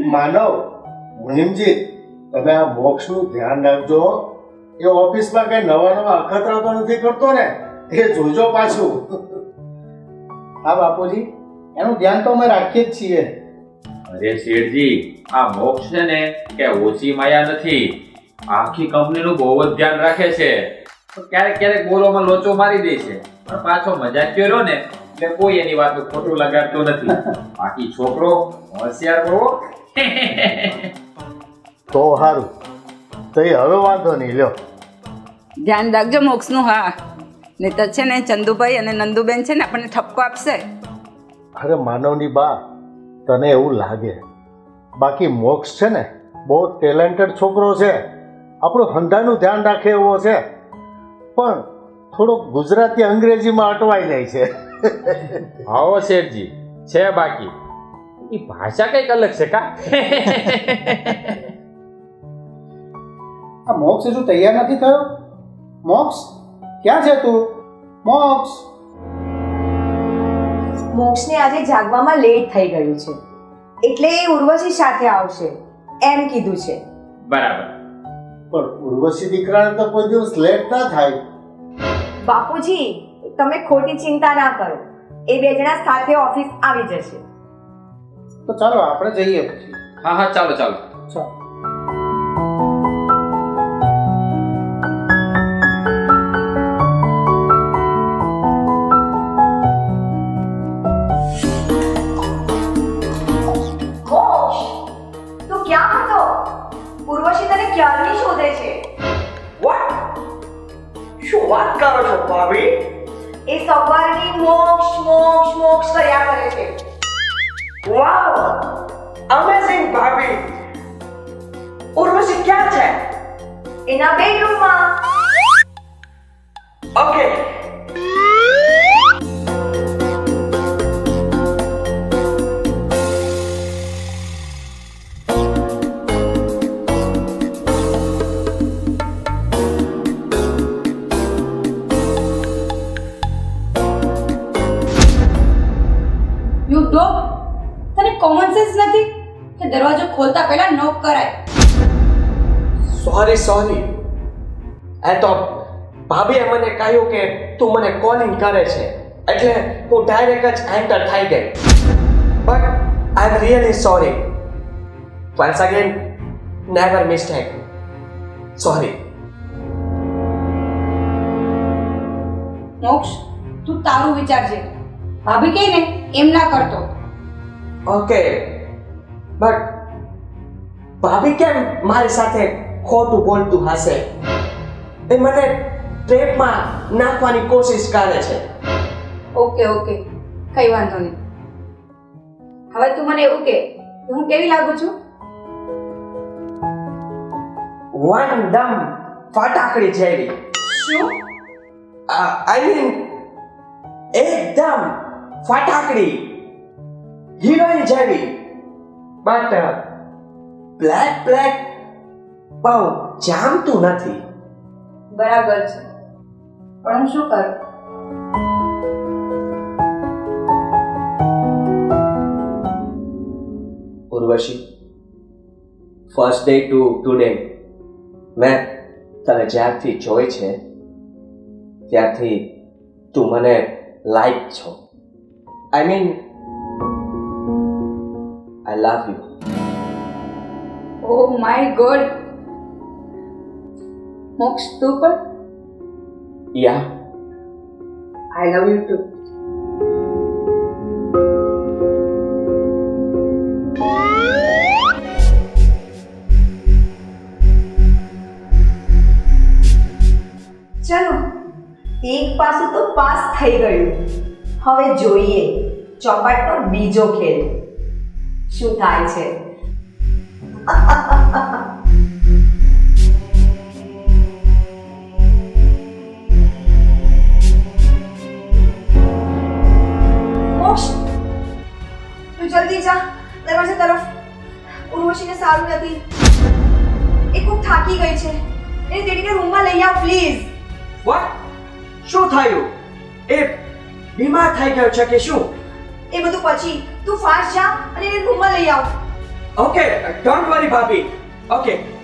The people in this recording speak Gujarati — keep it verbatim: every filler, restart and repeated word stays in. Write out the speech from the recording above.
માનવ મુનિમજી, તમે આ મોક્ષનું ધ્યાન રાખજો. એ ઓફિસમાં કઈ નવા નવા અખતરા તો નથી કરતો ને? એ જોજો પાછું. હા બાપુજી, એનું ધ્યાન તો અમે રાખીએ જ છીએ. અરે શેઠજી, આ મોક્ષ છે ને કે ઓછી માયા નથી, આખી કંપનીનું બહુ જ ધ્યાન રાખે છે. ક્યારેક ક્યારેક બોલોમાં લોચો મારી દે છે, પણ પાછો મજાક કર્યો ને એટલે કોઈ એની વાતનું ખોટું લગાડતો નથી. બાકી છોકરો હોશિયાર બહુ. તો સારું, તો એ હવે વાંધો નહીં. લ્યો, ધ્યાન રાખજો મોક્ષનું. હા, નહીં તો છે ને ચંદુભાઈ અને નંદુબેન છે ને આપણને ઠપકો આપશે. અરે માનવની બા, તને એવું લાગે, બાકી મોક્ષ છે ને બહુ ટેલેન્ટેડ છોકરો છે, આપણું હંધાનું ધ્યાન રાખે એવો છે, પણ થોડોક ગુજરાતી અંગ્રેજીમાં અટવાઈ જાય છે. આવો શેઠજી છે, બાકી એ ભાષા કઈક અલગ છે કા. આ મોક્ષ હજુ તૈયાર નથી થયો. મોક્ષ ક્યાં છે તું? મોક્ષ મોક્ષને આજે જાગવામાં લેટ થઈ ગયું છે, એટલે એ ઉર્વશી સાથે આવશે એમ કીધું છે. બરાબર. પણ ઉર્વશી દીકરાને તો કોઈ દિવસ લેટ ના થાય. બાપુજી, તમે ખોટી ચિંતા ના કરો, એ બે જણા સાથે ઓફિસ આવી જશે. તો ચાલો આપણે જઈએ પછી. હા હા, ચાલો ચાલો ચાલો. ઉર્વશી તને ક્યારની શોધે છે. વોટ? શું વાત કરો છો ભાભી? એ સવારની મોક્ષ મોક્ષ મોક્ષ કર્યા કરે છે. વાવ, અમેઝિંગ ભાભી. ઉર્વશી ક્યાં છે? એના બેડરૂમમાં. ઓકે. કોમન સેન્સ નથી કે દરવાજો ખોલતા પહેલા નોક કરાય. સોરી સોરી, એ તો ભાભીએ મને કહ્યું કે તું મને કોલિંગ કરે છે, એટલે હું ડાયરેક્ટ જ એન્ટર થઈ ગઈ. But I am really sorry. Once again, never mistake. Sorry. Moksh, તું તારું વિચારજે. ભાભી કહે ને એમ ના કરતો. ઓકે, બટ ભાભી કેમ મારી સાથે ખોટું બોલતું હશે? એ મને ટ્રેપમાં નાખવાની કોશિશ કરે છે. ઓકે ઓકે, કઈ વાંધો નહીં. હવે તું મને એવું કે હું કેવી લાગુ છું? વન દમ ફટાકડી જેવી. શું? આઈ મીન એકદમ ફટાકડી, હિરોઈન જેવી. બટ બ્લેક બ્લેક બહુ જામતું નથી. બરાબર છે, પણ હું શું કરું? Urvashi, first day to today મેં તને જ્યારથી જોઈ છે ત્યારથી તું મને લાઈક છો. I mean I love you. Oh my god. Moksh, તું પણ? Ya, I love you too. ચલો, એક પાસું તો પાસ થઈ ગયું. હવે જોઈએ ચોપાટનો બીજો ખેલ શું થાય છે. મોક્ષ, તું જલ્દી જા દરવાજા તરફ. ઉર્વશીને સારું નથી, એ ખૂબ થાકી ગઈ છે. એને તેડીને રૂમમાં લઈ આવ પ્લીઝ. વોટ? શું થયું? એ બીમાર થઈ ગયો છે કે શું? એ બધું પછી, તું ફાસ્ટ જા અને એને રૂમમાં લઈ આવ. ઓકે ડોન્ટ વરી ભાભી. ઓકે